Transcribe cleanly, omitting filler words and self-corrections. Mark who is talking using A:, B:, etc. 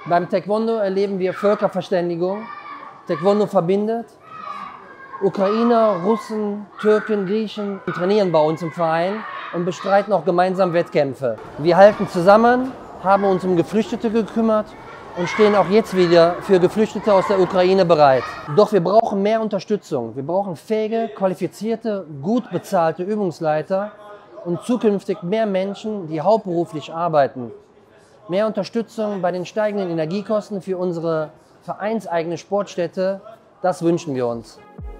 A: Beim Taekwondo erleben wir Völkerverständigung. Taekwondo verbindet. Ukrainer, Russen, Türken, Griechen trainieren bei uns im Verein und bestreiten auch gemeinsam Wettkämpfe. Wir halten zusammen, haben uns um Geflüchtete gekümmert und stehen auch jetzt wieder für Geflüchtete aus der Ukraine bereit. Doch wir brauchen mehr Unterstützung. Wir brauchen fähige, qualifizierte, gut bezahlte Übungsleiter und zukünftig mehr Menschen, die hauptberuflich arbeiten. Mehr Unterstützung bei den steigenden Energiekosten für unsere vereinseigene Sportstätte, das wünschen wir uns.